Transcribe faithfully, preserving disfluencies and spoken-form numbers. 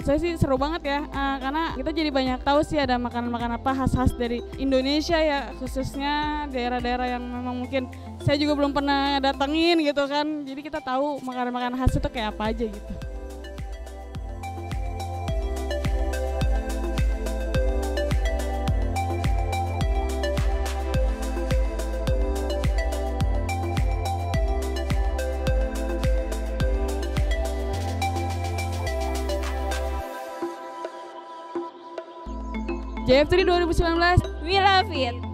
menurut saya sih seru banget ya, uh, karena kita jadi banyak tahu sih ada makanan-makanan apa khas-khas dari Indonesia ya, khususnya daerah-daerah yang memang mungkin saya juga belum pernah datengin gitu kan, jadi kita tahu makanan-makanan khas itu kayak apa aja gitu. J F tiga dua ribu sembilan belas, We love it!